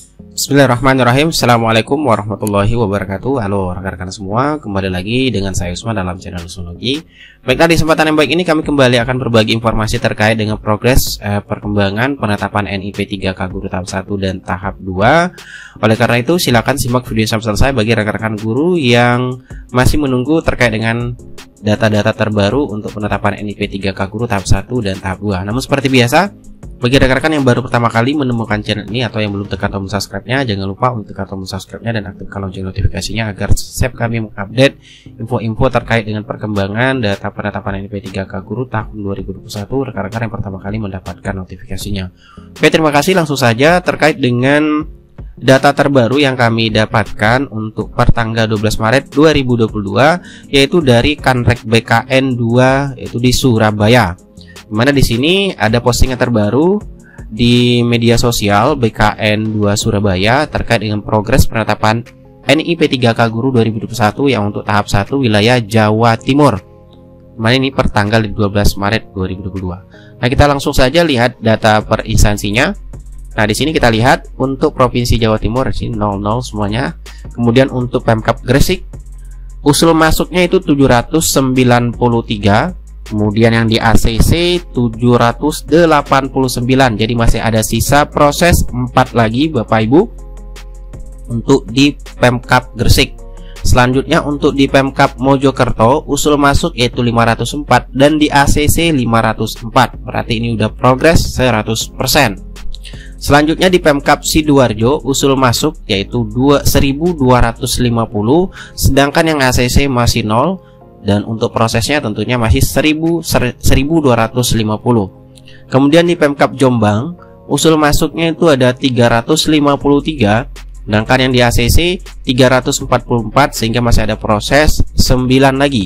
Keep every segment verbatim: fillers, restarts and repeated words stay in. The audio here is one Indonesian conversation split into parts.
Bismillahirrahmanirrahim. Assalamualaikum warahmatullahi wabarakatuh. Halo rekan-rekan semua, kembali lagi dengan saya Usman dalam channel Usmanologi. Baiklah, di kesempatan yang baik ini kami kembali akan berbagi informasi terkait dengan progres eh, perkembangan penetapan N I P tiga K Guru tahap satu dan tahap dua. Oleh karena itu silakan simak video sampai selesai bagi rekan-rekan guru yang masih menunggu terkait dengan data-data terbaru untuk penetapan N I P tiga K Guru tahap satu dan tahap dua. Namun seperti biasa, bagi rekan-rekan yang baru pertama kali menemukan channel ini atau yang belum tekan tombol subscribe-nya, jangan lupa untuk tekan tombol subscribe-nya dan aktifkan lonceng notifikasinya agar setiap kami mengupdate info-info terkait dengan perkembangan data penetapan N I P tiga K Guru tahun dua ribu dua puluh satu, rekan-rekan yang pertama kali mendapatkan notifikasinya. Oke, terima kasih. Langsung saja terkait dengan data terbaru yang kami dapatkan untuk pertanggal dua belas Maret dua ribu dua puluh dua, yaitu dari Kanrek B K N dua, yaitu di Surabaya. Dimana di sini ada postingan terbaru di media sosial B K N dua Surabaya terkait dengan progres penetapan N I P tiga K Guru dua ribu dua puluh satu yang untuk tahap satu wilayah Jawa Timur. Dimana ini pertanggal dua belas Maret dua ribu dua puluh dua. Nah, kita langsung saja lihat data per instansinya. Nah, di sini kita lihat untuk Provinsi Jawa Timur di sini nol nol semuanya. Kemudian untuk Pemkab Gresik usul masuknya itu tujuh ratus sembilan puluh tiga. Kemudian yang di A C C tujuh ratus delapan puluh sembilan. Jadi masih ada sisa proses empat lagi Bapak Ibu untuk di Pemkab Gresik. Selanjutnya untuk di Pemkab Mojokerto usul masuk yaitu lima ratus empat dan di A C C lima ratus empat. Berarti ini udah progres seratus persen. Selanjutnya di Pemkab Sidoarjo usul masuk yaitu seribu dua ratus lima puluh, sedangkan yang A C C masih nol. Dan untuk prosesnya tentunya masih seribu dua ratus lima puluh. Kemudian di Pemkab Jombang usul masuknya itu ada tiga ratus lima puluh tiga, sedangkan yang di A C C tiga ratus empat puluh empat, sehingga masih ada proses sembilan lagi.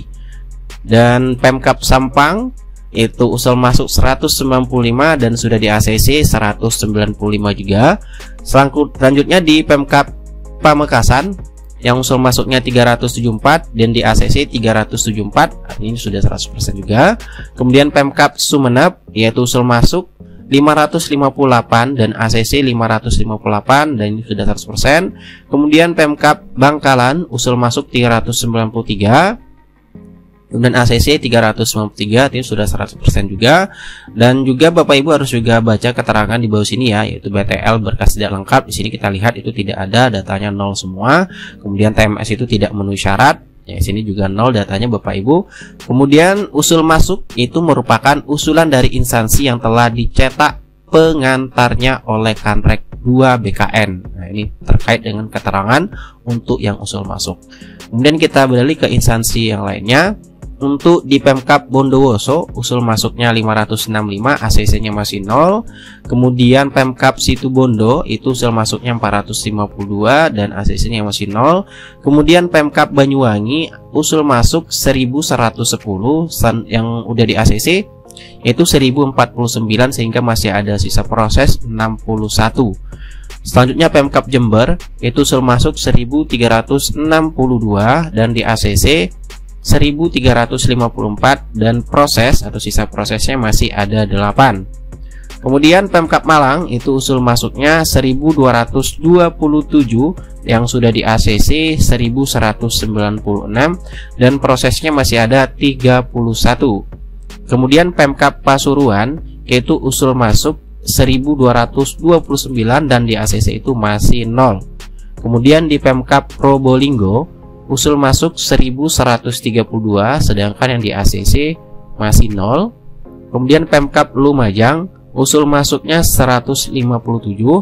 Dan Pemkab Sampang itu usul masuk seratus sembilan puluh lima dan sudah di A C C seratus sembilan puluh lima juga. Selanjutnya di Pemkab Pamekasan yang usul masuknya tiga ratus tujuh puluh empat dan di A C C tiga ratus tujuh puluh empat, ini sudah seratus persen juga. Kemudian Pemkab Sumeneb yaitu usul masuk lima ratus lima puluh delapan dan A C C lima ratus lima puluh delapan dan ini sudah seratus persen. Kemudian Pemkab Bangkalan usul masuk tiga ratus sembilan puluh tiga. Kemudian A C C tiga ratus sembilan puluh tiga, ini sudah seratus persen juga. Dan juga Bapak Ibu harus juga baca keterangan di bawah sini ya, yaitu B T L berkas tidak lengkap. Di sini kita lihat itu tidak ada, datanya nol semua. Kemudian T M S itu tidak memenuhi syarat. Ya, di sini juga nol datanya Bapak Ibu. Kemudian usul masuk itu merupakan usulan dari instansi yang telah dicetak pengantarnya oleh Kanrek dua B K N. Nah, ini terkait dengan keterangan untuk yang usul masuk. Kemudian kita beralih ke instansi yang lainnya. Untuk di Pemkab Bondowoso usul masuknya lima ratus enam puluh lima, A C C-nya masih nol. Kemudian Pemkab Situbondo itu usul masuknya empat ratus lima puluh dua dan A C C-nya masih nol. Kemudian Pemkab Banyuwangi usul masuk seribu seratus sepuluh, yang udah di A C C yaitu seribu empat puluh sembilan, sehingga masih ada sisa proses enam puluh satu. Selanjutnya Pemkab Jember itu usul masuk seribu tiga ratus enam puluh dua dan di A C C seribu tiga ratus lima puluh empat dan proses atau sisa prosesnya masih ada delapan. Kemudian Pemkab Malang itu usul masuknya seribu dua ratus dua puluh tujuh, yang sudah di A C C seribu seratus sembilan puluh enam dan prosesnya masih ada tiga puluh satu. Kemudian Pemkab Pasuruan yaitu usul masuk seribu dua ratus dua puluh sembilan dan di A C C itu masih nol. Kemudian di Pemkab Probolinggo usul masuk seribu seratus tiga puluh dua, sedangkan yang di A C C masih nol. Kemudian Pemkab Lumajang usul masuknya seratus lima puluh tujuh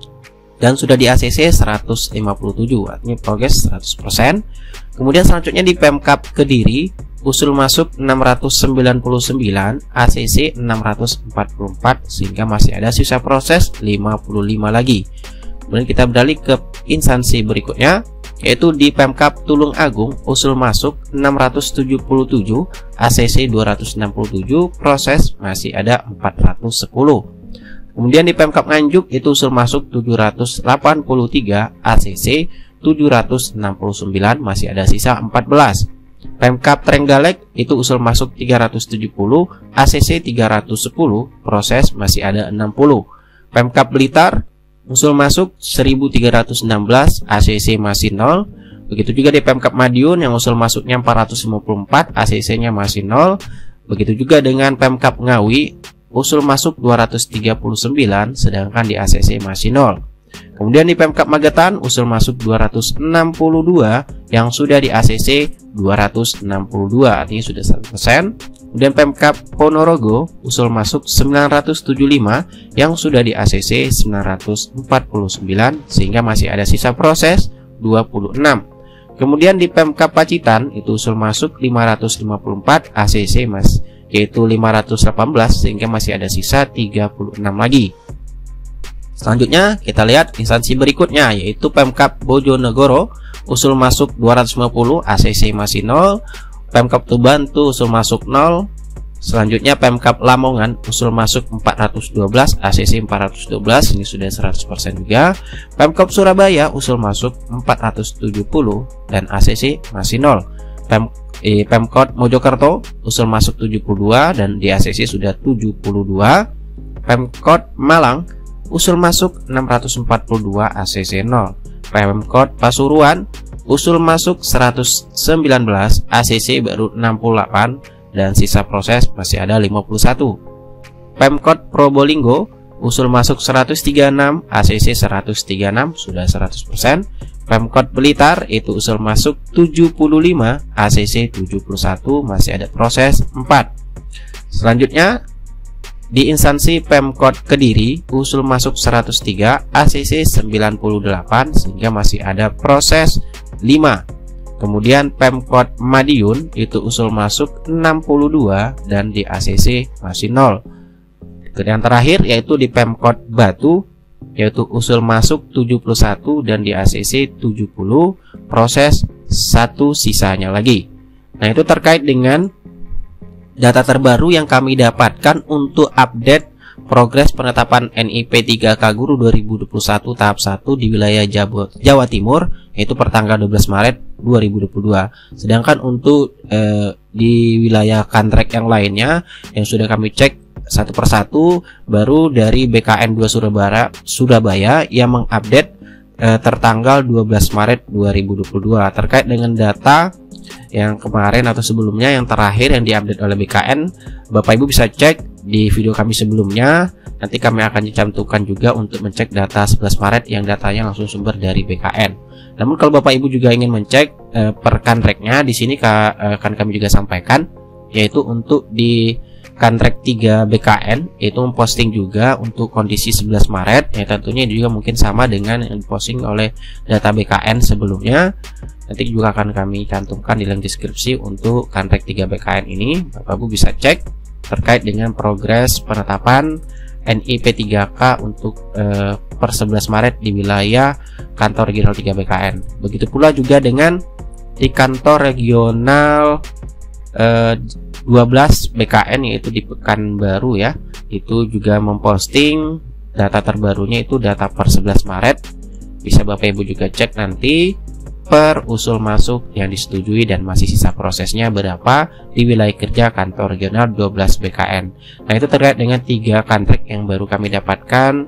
dan sudah di A C C seratus lima puluh tujuh, artinya progres seratus persen. Kemudian selanjutnya di Pemkab Kediri usul masuk enam ratus sembilan puluh sembilan, A C C enam ratus empat puluh empat, sehingga masih ada sisa proses lima puluh lima lagi. Kemudian kita beralih ke instansi berikutnya, yaitu di Pemkab Tulung Agung usul masuk enam ratus tujuh puluh tujuh, A C C dua ratus enam puluh tujuh, proses masih ada empat ratus sepuluh. Kemudian di Pemkab Nganjuk itu usul masuk tujuh ratus delapan puluh tiga, A C C tujuh ratus enam puluh sembilan, masih ada sisa empat belas. Pemkab Trenggalek itu usul masuk tiga ratus tujuh puluh, A C C tiga ratus sepuluh, proses masih ada enam puluh. Pemkab Blitar usul masuk seribu tiga ratus enam belas, A C C masih nol. Begitu juga di Pemkab Madiun yang usul masuknya empat ratus lima puluh empat, A C C-nya masih nol. Begitu juga dengan Pemkab Ngawi, usul masuk dua ratus tiga puluh sembilan, sedangkan di A C C masih nol. Kemudian di Pemkab Magetan, usul masuk dua ratus enam puluh dua, yang sudah di A C C dua ratus enam puluh dua, artinya sudah seratus persen. Kemudian Pemkab Ponorogo, usul masuk sembilan ratus tujuh puluh lima, yang sudah di A C C sembilan ratus empat puluh sembilan, sehingga masih ada sisa proses dua puluh enam. Kemudian di Pemkab Pacitan, itu usul masuk lima ratus lima puluh empat, A C C mas, yaitu lima ratus delapan belas, sehingga masih ada sisa tiga puluh enam lagi. Selanjutnya kita lihat instansi berikutnya, yaitu Pemkab Bojonegoro, usul masuk dua ratus lima puluh, A C C masih nol. Pemkab Tuban tuh usul masuk nol. Selanjutnya Pemkab Lamongan, usul masuk empat ratus dua belas, A C C empat ratus dua belas, ini sudah seratus persen juga. Pemkab Surabaya, usul masuk empat ratus tujuh puluh dan A C C masih nol. Pem eh, Pemkot Mojokerto, usul masuk tujuh puluh dua dan di A C C sudah tujuh puluh dua. Pemkot Malang, usul masuk enam ratus empat puluh dua, A C C nol. Pemkot Pasuruan, usul masuk seratus sembilan belas, A C C baru enam puluh delapan dan sisa proses masih ada lima puluh satu. Pemkot Probolinggo, usul masuk seratus tiga puluh enam, A C C seratus tiga puluh enam, sudah seratus persen. Pemkot Blitar itu usul masuk tujuh puluh lima, A C C tujuh puluh satu, masih ada proses empat. Selanjutnya di instansi Pemkot Kediri, usul masuk seratus tiga, A C C sembilan puluh delapan, sehingga masih ada proses lima. Kemudian Pemkot Madiun itu usul masuk enam puluh dua dan di A C C masih nol. Yang terakhir yaitu di Pemkot Batu, yaitu usul masuk tujuh puluh satu dan di A C C tujuh puluh, proses satu sisanya lagi. Nah, itu terkait dengan data terbaru yang kami dapatkan untuk update progres penetapan N I P tiga K Guru dua ribu dua puluh satu tahap satu di wilayah Jawa Timur, yaitu pertanggal dua belas Maret dua ribu dua puluh dua. Sedangkan untuk eh, di wilayah kantrek yang lainnya yang sudah kami cek satu persatu, baru dari B K N dua Surabaya, Surabaya yang mengupdate eh, tertanggal dua belas Maret dua ribu dua puluh dua terkait dengan data yang kemarin atau sebelumnya yang terakhir yang diupdate oleh B K N. Bapak Ibu bisa cek di video kami sebelumnya. Nanti kami akan cantumkan juga untuk mencek data sebelas Maret yang datanya langsung sumber dari B K N. Namun kalau Bapak Ibu juga ingin mencek eh, per kanreknya, di sini ka, eh, akan kami juga sampaikan, yaitu untuk di kantrek tiga B K N itu memposting juga untuk kondisi sebelas Maret, yang tentunya juga mungkin sama dengan yang diposting oleh data B K N sebelumnya. Nanti juga akan kami cantumkan di link deskripsi untuk kantrek tiga B K N ini. Bapak Ibu bisa cek terkait dengan progres penetapan N I P tiga K untuk eh, per sebelas Maret di wilayah kantor regional tiga B K N. Begitu pula juga dengan di kantor regional eh, dua belas B K N, yaitu di Pekanbaru ya. Itu juga memposting data terbarunya, itu data per sebelas Maret. Bisa Bapak Ibu juga cek nanti per usul masuk yang disetujui dan masih sisa prosesnya berapa di wilayah kerja kantor regional dua belas B K N. Nah, itu terkait dengan tiga kantrek yang baru kami dapatkan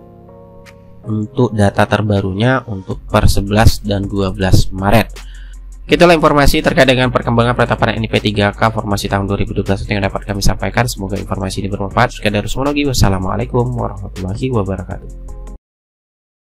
untuk data terbarunya untuk per sebelas dan dua belas Maret. Itulah informasi terkait dengan perkembangan penetapan N I P tiga K formasi tahun dua ribu dua puluh satu yang dapat kami sampaikan. Semoga informasi ini bermanfaat. Sekian dari Rusmonogi. Wassalamualaikum warahmatullahi wabarakatuh.